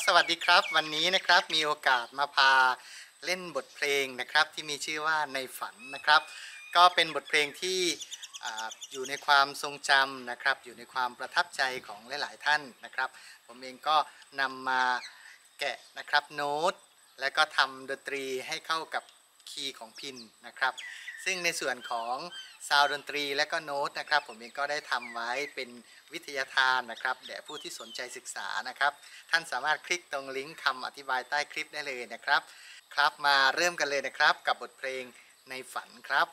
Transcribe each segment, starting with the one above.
สวัสดีครับวันนี้นะครับมีโอกาสมาพาเล่นบทเพลงนะครับที่มีชื่อว่าในฝันนะครับก็เป็นบทเพลงที่อยู่ในความทรงจำนะครับอยู่ในความประทับใจของหลายๆท่านนะครับผมเองก็นำมาแกะนะครับโน้ตและก็ทำดนตรีให้เข้ากับคีย์ของพินนะครับซึ่งในส่วนของซาวด์ดนตรีและก็โน้ตนะครับผมเองก็ได้ทำไว้เป็นวิทยาทานนะครับแด่ผู้ที่สนใจศึกษานะครับท่านสามารถคลิกตรงลิงก์คำอธิบายใต้คลิปได้เลยนะครับมาเริ่มกันเลยนะครับกับบทเพลงในฝันครับ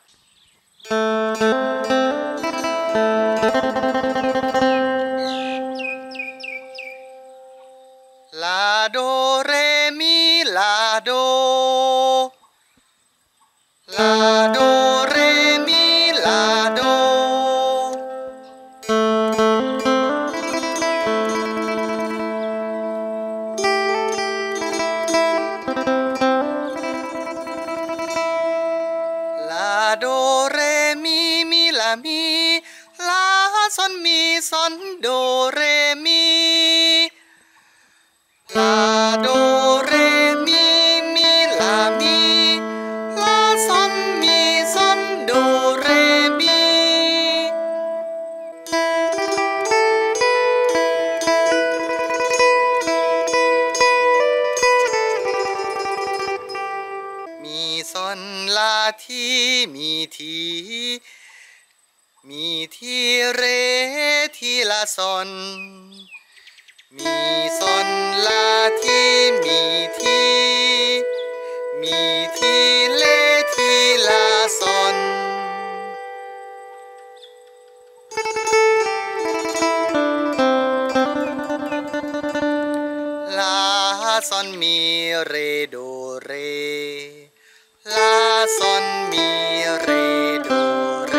ลาโดเรมิลาโดลาโดเรมิลาโดลาโดเรมิมิลามิลาซอนมีซอนโดเรมิลาโดเรมิมิลามิลาซอนมีซอนโดเรมิมีซอนลาทีมีทีเรทีลาซอนมีซอนลาทีมีทีเลทีลาซอนลาซอนมีเรโดเรลาซอนมีเรโดเร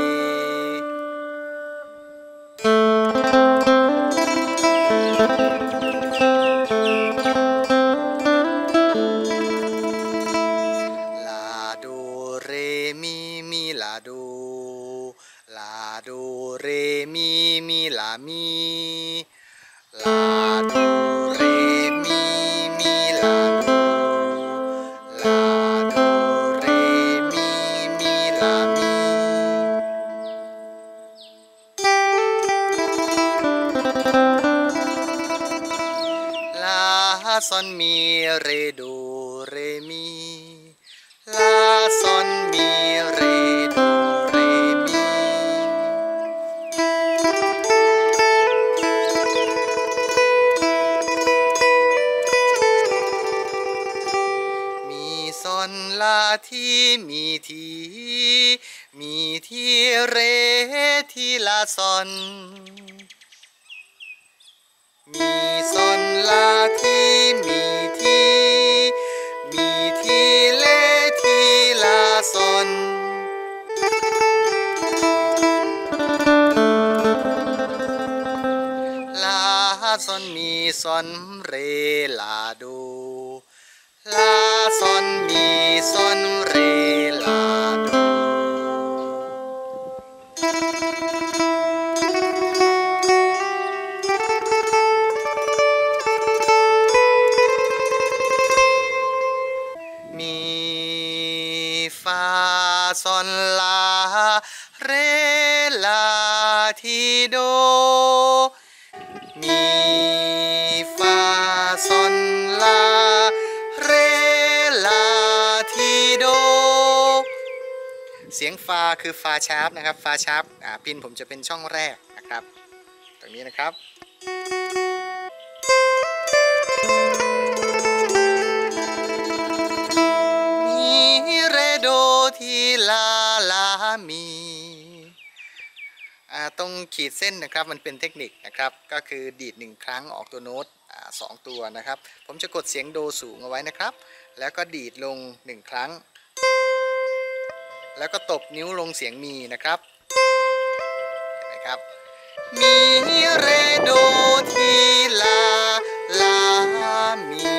ลาโดเรมิมิลาโดลาโดเรมิมิลามิลาโดเรมิมิลาโดลาโดเรมิมิลามิลาซอนมีเรโดเรมิลาซอนมีเรโดเรมิมีซอนลาทีมีทีเรทีลาซอนมีซอนลาทีมีทีเลทีลาซอนลาซอนมีซอนเรลาโดลาซอนมีซอนเรลาโดมีฟาซอนลาเรลาทีโดมีฟาซอนลาเรลาทีโดเสียงฟาคือฟาชาร์ปนะครับฟาชาร์ปพินผมจะเป็นช่องแรกนะครับตรงนี้นะครับมีเรโดทีลาลามีตรงขีดเส้นนะครับมันเป็นเทคนิคนะครับก็คือดีด1ครั้งออกตัวโน้ต2ตัวนะครับผมจะกดเสียงโดสูงเอาไว้นะครับแล้วก็ดีดลง1ครั้งแล้วก็ตบนิ้วลงเสียงมีนะครับเห็นไหมครับมีเรโดทีลาลามี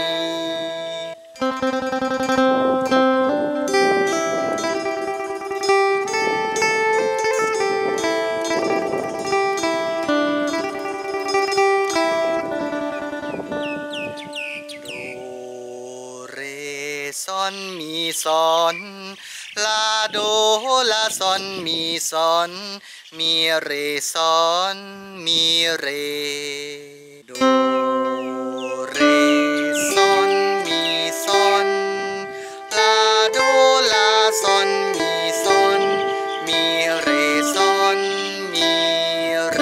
ซอนลาโดลาซอนมีซอนมีเรซอนมีเรโดเรซอนมีซอนลาโดลาซอนมีซอนมีเรซอนมีเร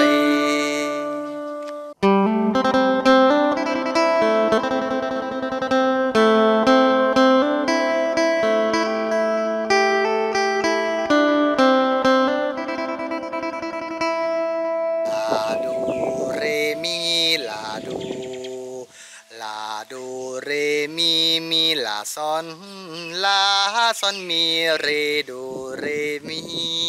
ลาดูเรมีลาดูลาดูเรมีมีลาซอนลาซอนมีเรดูเรมี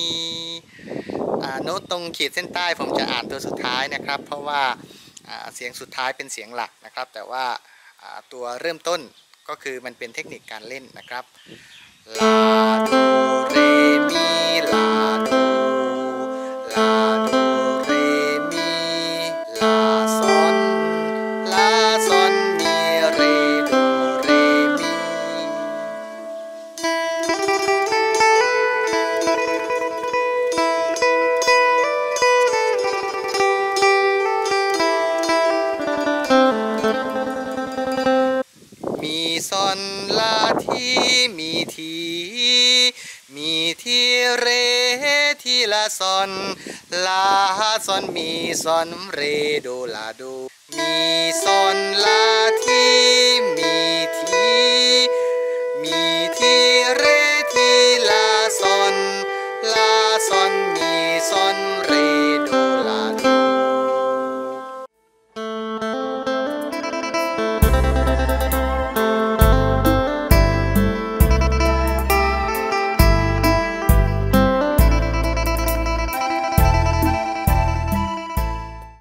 โน้ตตรงขีดเส้นใต้ผมจะอ่านตัวสุดท้ายนะครับเพราะว่าเสียงสุดท้ายเป็นเสียงหลักนะครับแต่ว่าตัวเริ่มต้นก็คือมันเป็นเทคนิคการเล่นนะครับลาดูเรมีลาดูลาดูเรมีลาซอนลาซอนมีเรดูเรมีมีซอนลาทีมีทีมีทีเรทีลาซอนลาซอนมีซอนเรโดลาโดมีซอนลาที